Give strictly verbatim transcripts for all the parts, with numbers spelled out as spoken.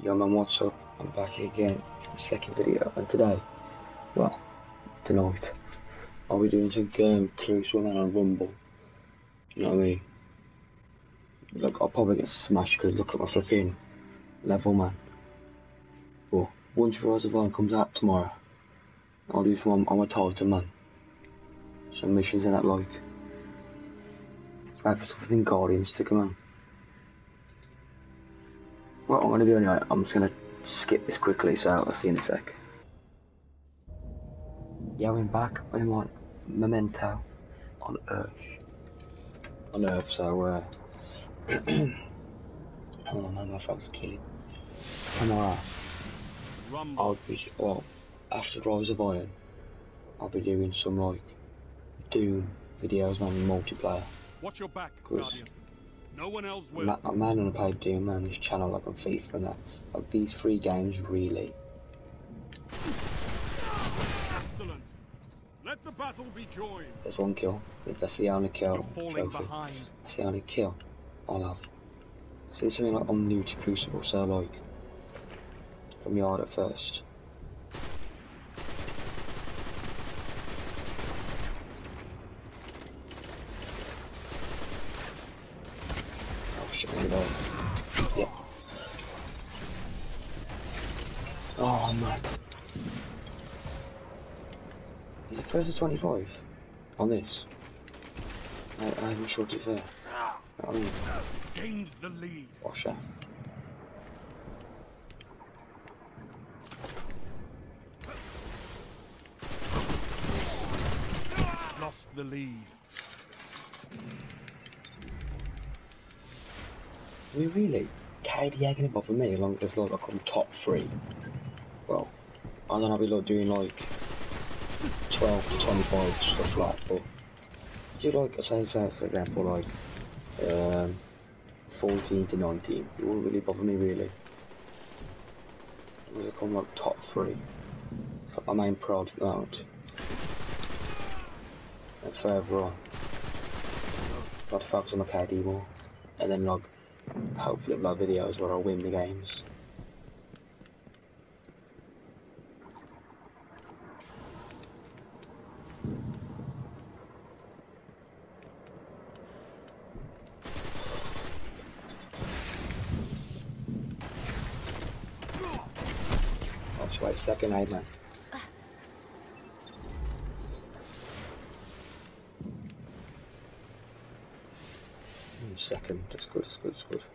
Yo man, what's up? I'm back again for the second video, and today, well, tonight, I'll be doing some game clue swimming on Rumble. You know what I mean? Like, I'll probably get smashed because look at my flipping level, man. But once Rise of Iron comes out tomorrow, I'll do some on my title, man. Some missions in that, like, I for something Guardians to come on. What I'm gonna do anyway, I'm just gonna skip this quickly, so I'll see you in a sec. Yeah, I'm back. I'm on Memento on Earth. On Earth, so uh hold on, man, my frog's killing. Tomorrow I'll be well after Rise of Iron, I'll be doing some like Doom videos on multiplayer. Watch your back, Guardian. No one else will. I'm, I'm man on a paid Doom on this channel, like on FIFA and that. Like these three games really. Excellent. Let the battle be joined. There's one kill. If that's the only kill. You're falling trophy. behind. That's the only kill I'll have. See something like I'm new to Crucible, so like from yard at first. Yeah. Oh man. Is it first to twenty-five? On this? I, I haven't shot it there. I mean, Gains the lead. Watch that. Lost the lead. I mean, really, K D ain't gonna bother me as long as like I come top three. Well, I don't know, we like doing like twelve to twenty-five stuff like that, but do like, say, say for example, like um, fourteen to nineteen, it wouldn't really bother me really. I come like top three. It's like my main prod amount. And further on, try to focus on my K D more, and then like hopefully upload videos where I win the games. That's right, second aid, man. Second, that's good, that's good, that's good.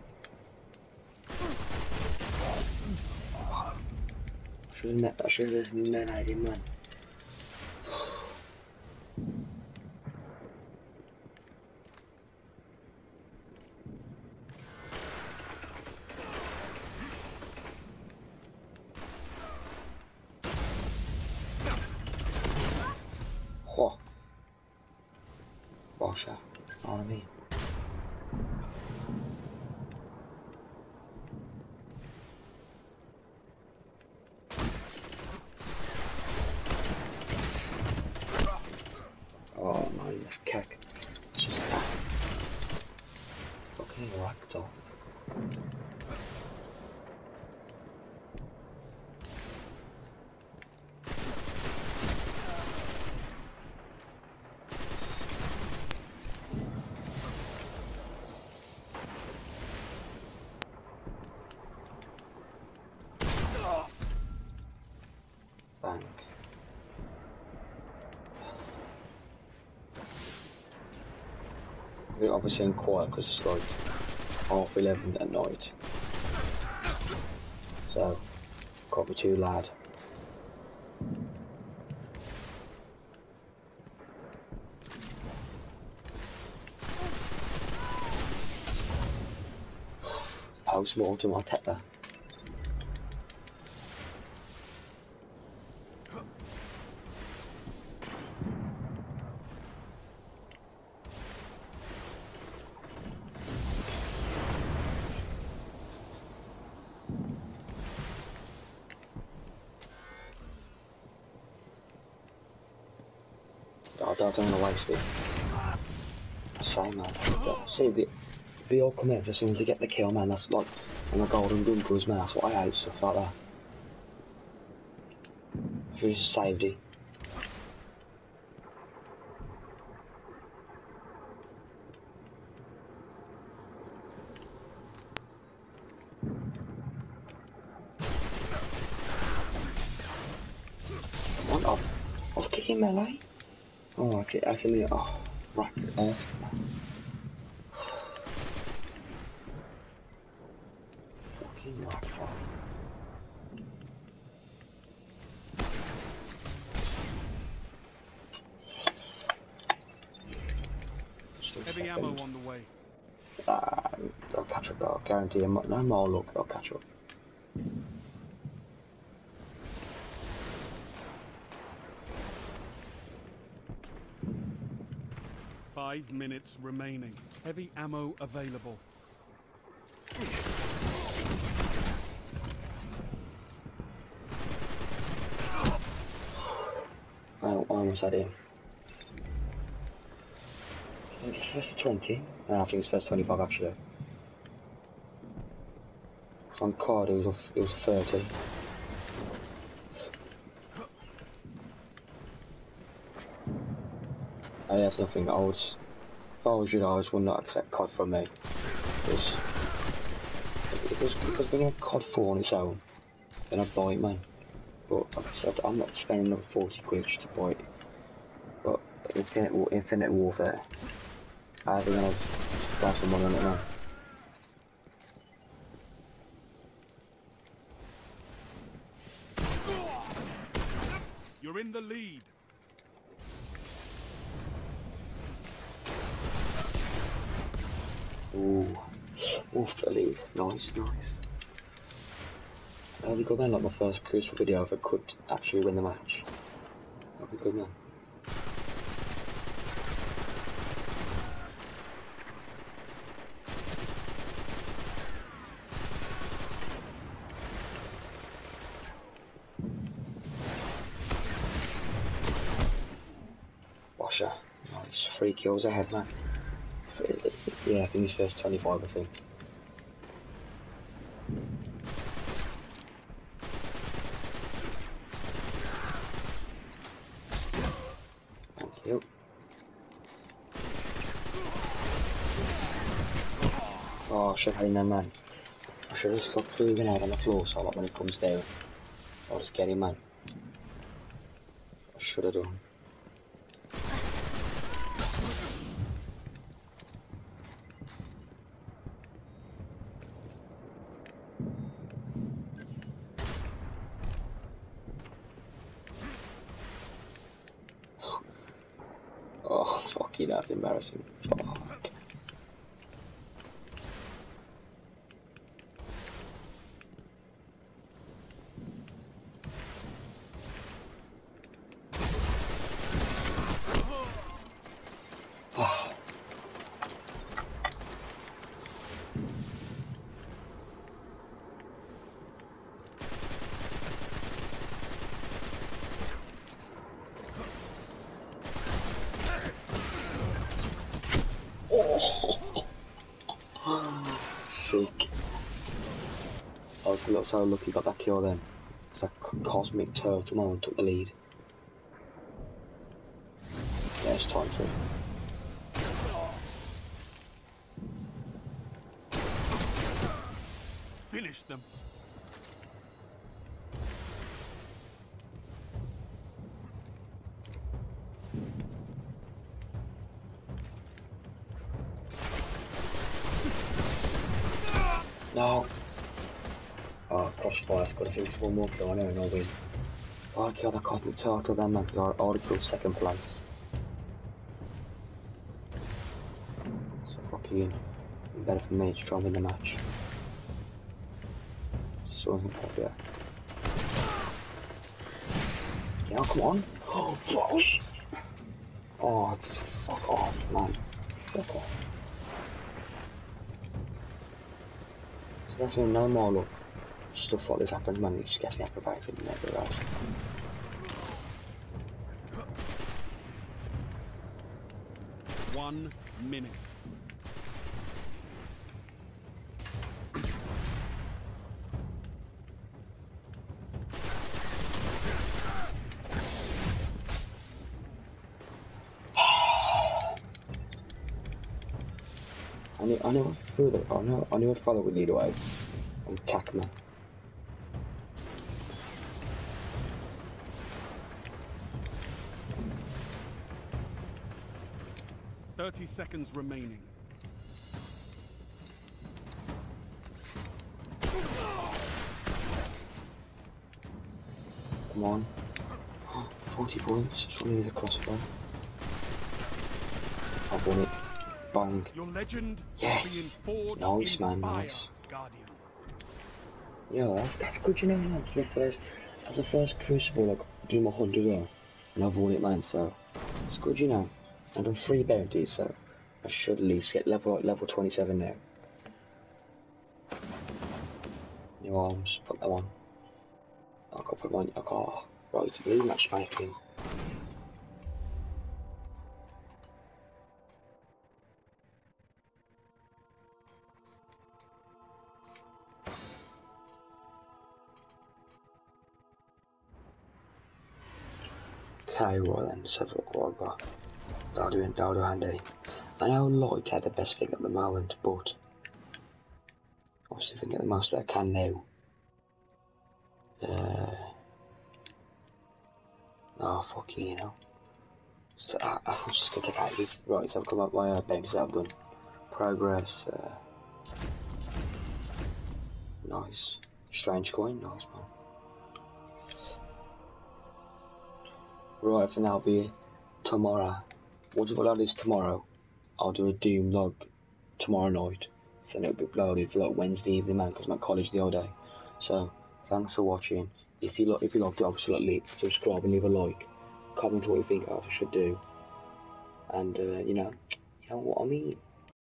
Should have met that, should have met that in, man. Oh. Bosh, you know what I mean? Oh man, this kick. It's just that. Fucking ragdoll. Bang. We're obviously in quiet because it's like half eleven at night, so can't be too loud. Post mortem, I'll take that. I don't want to waste it. Same man. See, they, they all come in as soon as they get the kill, man. That's like And the golden bunkers, man, that's what I hate, stuff like that. I should have just saved it. Come on, oh, I was kicking melee. Oh, that's it, that's a minute. Oh, right off. Fucking right off. Heavy ammo on the way. Uh, I'll catch up, I'll guarantee you. No more luck, I'll catch up. Five minutes remaining. Heavy ammo available. I almost had him. I think it's first to twenty. No, I think it's first twenty-five actually. On card it was, it was thirty. Oh, that's nothing. I was, if I was you, I would not accept C O D from me. Because, because, because when you have C O D four on its own, then I'd buy it, man. But like I said, I'm not spending another forty quid just to buy it. But Infinite, Infinite Warfare, I think I'll buy some money on it now. You're in the lead. Ooh, off the lead. Nice, nice. That'll be good, man. Like my first crucial video if I could actually win the match. That'll be good, man. Washer. Nice. Three kills ahead, man. Yeah, I think he's first twenty-five, I think. Thank you. Oh, I should have had him there, man. I should have just got through the grenade on the floor so like when it comes down, I'll just get him, man. I should have done. Oh, fuck you, that's embarrassing. Fuck. Ah. Sick. I was so lucky got that kill then. It's like cosmic turtle man took the lead. Yeah, it's time for it. Finish them. No. Oh, crossfire's got a huge one more kill, I know, and I'll win. I'll kill that cosmic turtle then, man, because I already killed second place. So fuck you. Better for me to try and win the match. So I'm popular. Yeah, come on. Oh, gosh. Oh, fuck off, man. Fuck off. So that's when no more look. Stuff like this happens, man. It just gets me aggravated and everywhere else. One minute. I knew, I knew what further, I know, I knew what father would lead away. And Takman. Thirty seconds remaining. Come on. forty points, just need the crossbow. I've won it. Bang. Your legend Yes. will be forged Nice, in man, fire, nice. Guardian. Yeah, that's, that's good, you know, man. As the first, as the first Crucible, like, do my hundred there, and I've won it, man, so it's good, you know. I've done three bounties, so I should at least get level, like, level twenty-seven now. New arms, put them on. I can't put them on, I can't, right, blue matchmaking. Okay, right then, let's have a look what I've got. That'll do, that'll do handy. I know Lloyd had the best thing at the moment, but obviously if I can get the most that I can now. Uh, oh, fuck you, you know. So I, I'm just gonna get out of here. Right, so I've come up my uh, bounties that I've done. Progress, uh, nice. Strange coin, nice man. Right, for now, be tomorrow. Once I've uploaded this tomorrow, I'll do a Doom log tomorrow night. Then it'll be uploaded for like Wednesday evening, man, because I'm at college the whole day. So, thanks for watching. If you, if you liked it, obviously like, subscribe and leave a like. Comment what you think I should do. And, uh, you know, you know what I mean.